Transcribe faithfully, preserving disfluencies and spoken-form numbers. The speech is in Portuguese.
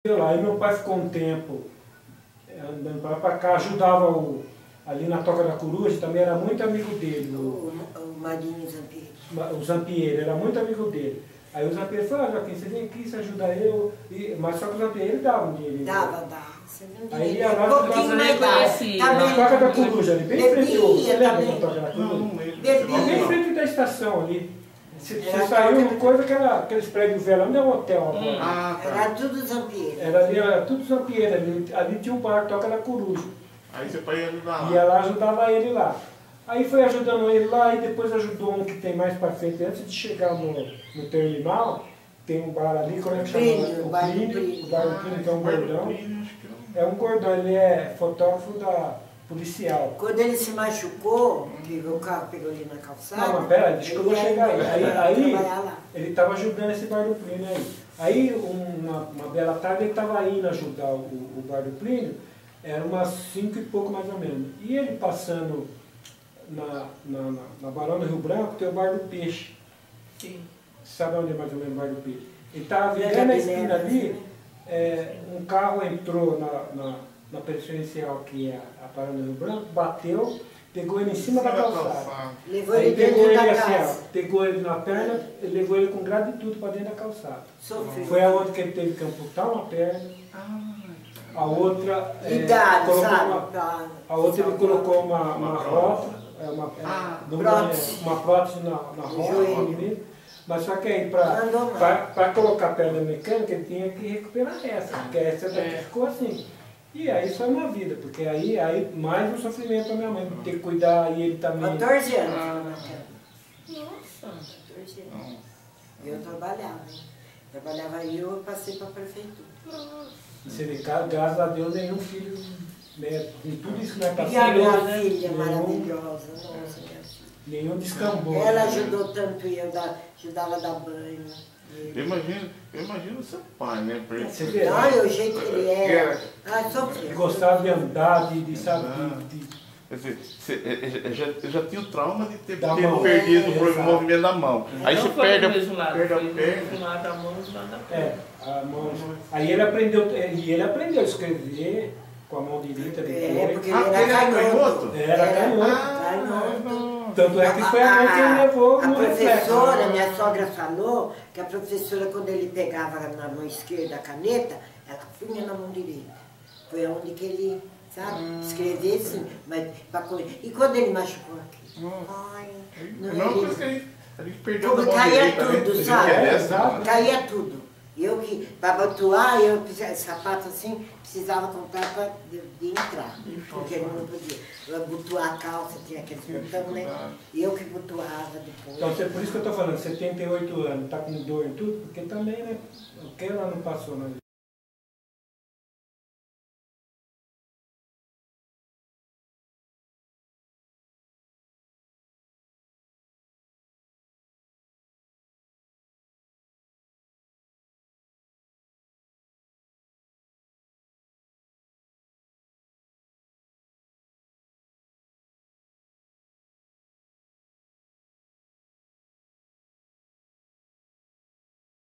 Aí meu pai ficou um tempo andando para lá para cá, ajudava o, ali na Toca da Coruja, também era muito amigo dele. O, o Marinho Zampieri. O Zampieri, era muito amigo dele. Aí o Zampieri falou, ah, Joaquim, você vem aqui, você ajuda eu. E, mas só que o Zampieri dava um dinheiro. Dava, dava. Você não aí ia um lá, pouquinho mais dava. Na Toca da Coruja, ali, bem em frente ao... Você lembra também. da Toca da Coruja? Não, bebia. Bem em frente da estação ali. Você, você saiu uma coisa, aquela, aqueles prédios velhos, não é um hotel agora. Ah, tá. Era tudo Zampieri. Era ali, era tudo Zampieri, ali, ali tinha um bar, Toca da Coruja. Aí você foi ajudar lá. Ia lá, ajudava ele lá. Aí foi ajudando ele lá e depois ajudou um que tem mais para frente, antes de chegar no, no terminal, tem um bar ali, como é que chama? Plínio, O bar do Plínio, Plínio. o bar do Plínio, que é um Bar do gordão. Plínio, acho que não. É um gordão, ele é fotógrafo da policial. Quando ele se machucou, que o carro pegou ali na calçada... Não, mas pera, deixa que eu vou ele chegar aí. Aí, aí trabalhar lá. ele estava ajudando esse bar do Plínio aí. Aí, uma, uma bela tarde, ele estava indo ajudar o, o bar do Plínio, era umas cinco e pouco mais ou menos. E ele passando na, na, na, na Barão do Rio Branco, tem o bar do Peixe. Sim. Sabe onde é mais ou menos o bar do Peixe? Ele estava virando a esquina ali, é, um carro entrou na, na, na preferencial, que é a Barão do Rio Branco, bateu, pegou ele em cima da calçada. Levou Aí ele pegou dentro ele da assim, casa. ó, pegou ele na perna, ele levou ele com grade e tudo para dentro da calçada. Sofreu. Foi aonde que ele teve que amputar uma perna, a outra, é, Idade, colocou sabe? uma, Pra- a outra ele colocou uma, uma rota, é, uma, Ah, é, prótese. uma prótese na, na rota, joelho. mesmo. Mas só que aí, Andou mal. para colocar a perna mecânica, ele tinha que recuperar essa, porque essa daqui É. ficou assim. E aí foi uma vida, porque aí, aí mais um sofrimento da minha mãe, ter que cuidar, e ele também... quatorze anos. Ah. Nossa, quatorze anos. Eu trabalhava, hein? Trabalhava aí, eu passei para a prefeitura. Você vê, gra- graças a Deus, nenhum filho, né, com tudo isso que nós E a passamos, minha né, filha nenhum, maravilhosa, nossa, minha filha. nenhum descambou. Ela né? ajudou tanto eu, da- ajudava a dar banho. Eu imagino, eu imagino seu pai, né? Porque- Você vê, Olha o jeito que ele era. Era. Ah, ele sofreu. gostava de andar, de, de sabe, de, de- Quer dizer, você, é, é, já, eu já tinha o trauma de ter, Da ter mão. perdido É, o exato. movimento da mão. Aí não você foi perde do a, mesmo lado, perde a foi do perna. mesmo lado da mão e do lado da perna. é, a mão. Aí ele aprendeu, e ele aprendeu a escrever com a mão direita É, depois. porque Ah, ele ele era era canhoto. canhoto? Era canhoto. canhoto. não. Tanto é que foi a mão que ele levou A no reflexo. professora, minha sogra falou que a professora, quando ele pegava na mão esquerda a caneta, ela punha na mão direita. Foi onde que ele, sabe, escrever assim, mas pra correr. E quando ele machucou aqui? Ai, Não, não, por isso ele, que a gente, a gente perdeu Como a mão caía direita, né? tudo, A gente sabe? quer dessa, Exato. né? caía tudo. Eu que, para abotoar, eu precisava, sapato assim, precisava comprar para de, de entrar, porque não podia. Eu abotoar a calça, tinha aqueles botões, né? E eu que abotoava depois. Então, você- por isso que eu estou falando, setenta e oito anos, está com dor em tudo, porque também, né, o que ela não passou na vida.